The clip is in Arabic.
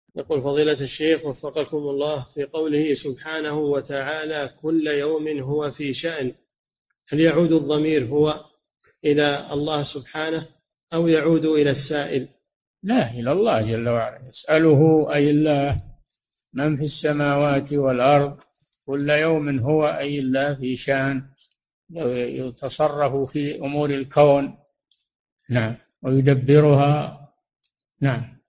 يقول فضيلة الشيخ وفقكم الله، في قوله سبحانه وتعالى كل يوم هو في شأن، هل يعود الضمير هو إلى الله سبحانه أو يعود إلى السائل؟ لا، إلى الله جل وعلا، يسأله أي الله من في السماوات والأرض، كل يوم هو أي الله في شأن يتصرف في أمور الكون. نعم، ويدبرها. نعم.